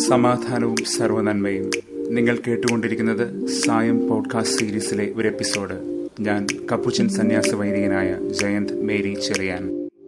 സമാധാനവും സർവ്വനന്മയും. നിങ്ങൾ കേട്ടുകൊണ്ടിരിക്കുന്നത് സായം പോഡ്കാസ്റ്റ് സീരീസിലെ ഒരു എപ്പിസോഡ്. ഞാൻ കപ്പുച്ചൻ സന്യാസ വൈദികനായ ജയന്ത് മേരി ചെറിയാൻ.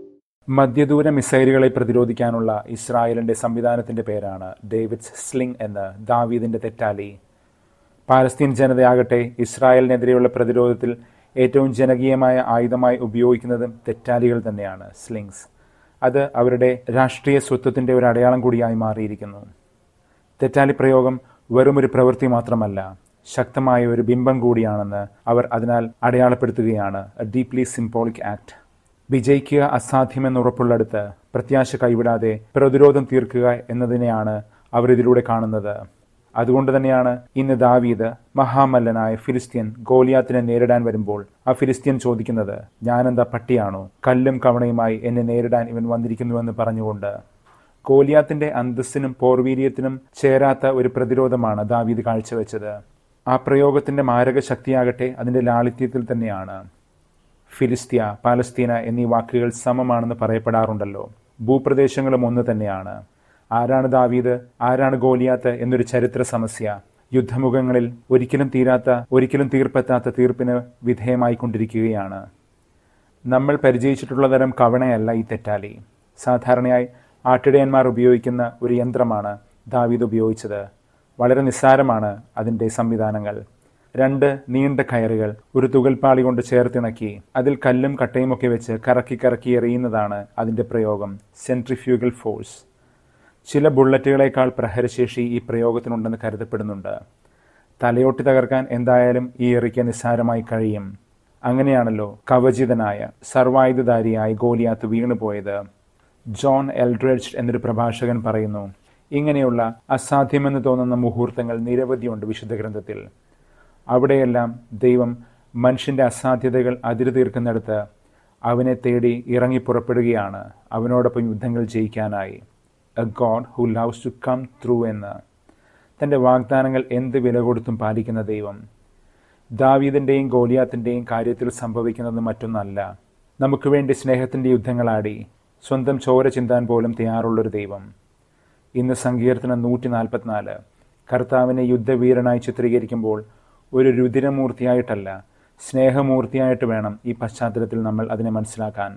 മധ്യദൂര മിസൈലുകളെ പ്രതിരോധിക്കാനുള്ള ഇസ്രായേലിന്റെ സംവിധാനത്തിന്റെ പേരാണ് ഡേവിഡ്സ് സ്ലിംഗ് എന്ന് ദാവീദിന്റെ തെറ്റാലി. പാലസ്തീൻ ജനതയാകട്ടെ ഇസ്രായേലിനെതിരെയുള്ള പ്രതിരോധത്തിൽ ഏറ്റവും ജനകീയമായ ആയുധമായി ഉപയോഗിക്കുന്നതും തെറ്റാലികൾ തന്നെയാണ്, സ്ലിങ്സ്. അത് അവരുടെ രാഷ്ട്രീയ സ്വത്വത്തിന്റെ ഒരു അടയാളം കൂടിയായി മാറിയിരിക്കുന്നു. തെറ്റാലി പ്രയോഗം വെറുമൊരു പ്രവൃത്തി മാത്രമല്ല, ശക്തമായ ഒരു ബിംബം കൂടിയാണെന്ന് അവർ അതിനാൽ അടയാളപ്പെടുത്തുകയാണ്. A deeply symbolic act. വിജയിക്കുക അസാധ്യമെന്ന് ഉറപ്പുള്ളിടത്ത് പ്രത്യാശ കൈവിടാതെ പ്രതിരോധം തീർക്കുക എന്നതിനെയാണ് അവർ ഇതിലൂടെ കാണുന്നത്. അതുകൊണ്ട് തന്നെയാണ് ഇന്ന് ദാവീദ് മഹാമല്ലനായ ഫിലിസ്ത്യൻ ഗോലിയാത്തിനെ നേരിടാൻ വരുമ്പോൾ ആ ഫിലിസ്ത്യൻ ചോദിക്കുന്നത്, ഞാനെന്താ പട്ടിയാണോ, കല്ലും കവണയുമായി എന്നെ നേരിടാൻ ഇവൻ വന്നിരിക്കുന്നുവെന്ന് പറഞ്ഞുകൊണ്ട്. ഗോലിയാത്തിന്റെ അന്തസ്സിനും പോർവീര്യത്തിനും ചേരാത്ത ഒരു പ്രതിരോധമാണ് ദാവീദ് കാഴ്ചവെച്ചത്. ആ പ്രയോഗത്തിന്റെ മാരക ശക്തിയാകട്ടെ അതിന്റെ ലാളിത്യത്തിൽ തന്നെയാണ്. ഫിലിസ്തീയ, പാലസ്തീന എന്നീ വാക്കുകൾ സമമാണെന്ന് പറയപ്പെടാറുണ്ടല്ലോ. ഭൂപ്രദേശങ്ങളും ഒന്ന് തന്നെയാണ്. ആരാണ് ദാവീദ്, ആരാണ് ഗോലിയാത്ത് എന്നൊരു ചരിത്ര സമസ്യ യുദ്ധമുഖങ്ങളിൽ ഒരിക്കലും തീർപ്പെത്താത്ത തീർപ്പിന് വിധേയമായിക്കൊണ്ടിരിക്കുകയാണ്. നമ്മൾ പരിചയിച്ചിട്ടുള്ള തരം കവണയല്ല ഈ തെറ്റാലി. സാധാരണയായി ആട്ടിടയന്മാർ ഉപയോഗിക്കുന്ന ഒരു യന്ത്രമാണ് ദാവീദ് ഉപയോഗിച്ചത്. വളരെ നിസ്സാരമാണ് അതിൻ്റെ സംവിധാനങ്ങൾ. 2 നീണ്ട കയറുകൾ ഒരു തുകൽപ്പാളി കൊണ്ട് ചേർത്തിണക്കി അതിൽ കല്ലും കട്ടയുമൊക്കെ വെച്ച് കറക്കി എറിയുന്നതാണ് അതിൻ്റെ പ്രയോഗം. Centrifugal force. ചില ബുള്ളറ്റുകളേക്കാൾ പ്രഹരശേഷി ഈ പ്രയോഗത്തിനുണ്ടെന്ന് കരുതപ്പെടുന്നുണ്ട്. തലയോട്ടി തകർക്കാൻ എന്തായാലും ഈ എറിക്ക് നിസ്സാരമായി കഴിയും. അങ്ങനെയാണല്ലോ കവചിതനായ സർവായുധധാരിയായി ഗോലിയാത്ത് വീണുപോയത്. ജോൺ എൽഡ്രിഡ്ജ് എന്നൊരു പ്രഭാഷകൻ പറയുന്നു, ഇങ്ങനെയുള്ള അസാധ്യമെന്ന് തോന്നുന്ന മുഹൂർത്തങ്ങൾ നിരവധിയുണ്ട് വിശുദ്ധ ഗ്രന്ഥത്തിൽ. അവിടെയെല്ലാം ദൈവം മനുഷ്യന്റെ അസാധ്യതകൾ അതിരു തീർക്കുന്നിടത്ത് അവനെ തേടി ഇറങ്ങി പുറപ്പെടുകയാണ്, അവനോടൊപ്പം യുദ്ധങ്ങൾ ജയിക്കാനായി. A God who loves to come through എന്ന്. തൻ്റെ വാഗ്ദാനങ്ങൾ എന്ത് വില കൊടുത്തും പാലിക്കുന്ന ദൈവം. ദാവീദിൻ്റെയും ഗോലിയാത്തിൻ്റെയും കാര്യത്തിൽ സംഭവിക്കുന്നത് മറ്റൊന്നല്ല. നമുക്ക് വേണ്ടി സ്നേഹത്തിൻ്റെ യുദ്ധങ്ങളാടി സ്വന്തം ചോര ചിന്താൻ പോലും തയ്യാറുള്ളൊരു ദൈവം. ഇന്ന് സങ്കീർത്തനം 144 കർത്താവിനെ യുദ്ധവീരനായി ചിത്രീകരിക്കുമ്പോൾ ഒരു രുതിരമൂർത്തിയായിട്ടല്ല, സ്നേഹമൂർത്തിയായിട്ട് വേണം ഈ പശ്ചാത്തലത്തിൽ നമ്മൾ അതിനെ മനസ്സിലാക്കാൻ.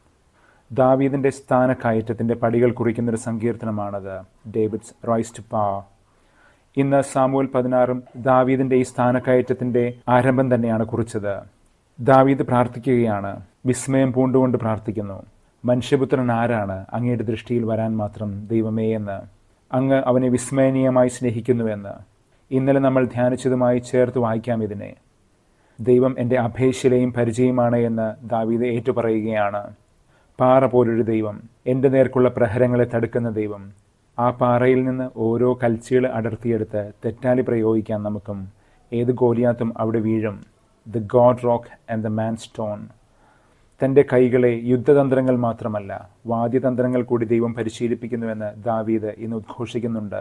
ദാവീദിന്റെ സ്ഥാനക്കയറ്റത്തിന്റെ പടികൾ കുറിക്കുന്നൊരു സങ്കീർത്തനമാണത്, ഡേവിഡ്സ് റൈസ് ടു പവർ. ഇന്ന് സാമുവേൽ 16 ദാവീദിന്റെ ഈ സ്ഥാനക്കയറ്റത്തിന്റെ ആരംഭം തന്നെയാണ് കുറിച്ചത്. ദാവീദ് പ്രാർത്ഥിക്കുകയാണ്, വിസ്മയം പൂണ്ടുകൊണ്ട് പ്രാർത്ഥിക്കുന്നു. മനുഷ്യപുത്രൻ ആരാണ് അങ്ങയുടെ ദൃഷ്ടിയിൽ വരാൻ മാത്രം ദൈവമേ എന്ന്. അങ്ങ് അവനെ വിസ്മയനീയമായി സ്നേഹിക്കുന്നുവെന്ന്. ഇന്നലെ നമ്മൾ ധ്യാനിച്ചതുമായി ചേർത്ത് വായിക്കാം ഇതിനെ. ദൈവം എൻ്റെ അഭയശിലയും പരിചയമാണ് എന്ന് ദാവീദ് ഏറ്റുപറയുകയാണ്. പാറ പോലൊരു ദൈവം, എൻ്റെ നേർക്കുള്ള പ്രഹരങ്ങളെ തടുക്കുന്ന ദൈവം. ആ പാറയിൽ നിന്ന് ഓരോ കൽച്ചീള് അടർത്തിയെടുത്ത് തെറ്റാലി പ്രയോഗിക്കാൻ നമുക്കും. ഏത് ഗോലിയാത്തും അവിടെ വീഴും. The God rock and the man stone. തൻ്റെ കൈകളെ യുദ്ധതന്ത്രങ്ങൾ മാത്രമല്ല വാദ്യതന്ത്രങ്ങൾ കൂടി ദൈവം പരിശീലിപ്പിക്കുന്നുവെന്ന് ദാവീദ് ഇന്ന് ഉദ്ഘോഷിക്കുന്നുണ്ട്.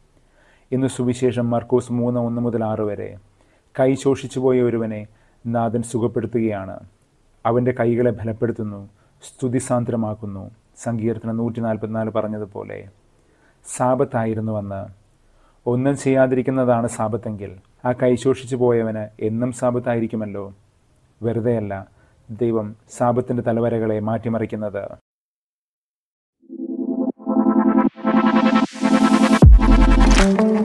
ഇന്ന് സുവിശേഷം മർക്കോസ് 3:1-6 വരെ. കൈ ശോഷിച്ചുപോയ ഒരുവനെ നാഥൻ സുഖപ്പെടുത്തുകയാണ്. അവൻ്റെ കൈകളെ ബലപ്പെടുത്തുന്നു, സ്തുതിസാന്ദ്രമാക്കുന്നു. സങ്കീർത്തനം 144 പറഞ്ഞതുപോലെ. സാബത്തായിരുന്നു അന്ന്. ഒന്നും ചെയ്യാതിരിക്കുന്നതാണ് സാബത്തെങ്കിൽ ആ കൈശോഷിച്ചു പോയവന് എന്നും സാബത്തായിരിക്കുമല്ലോ. വെറുതെയല്ല ദൈവം സാബത്തിന്റെ തലവരകളെ മാറ്റിമറിക്കുന്നത്.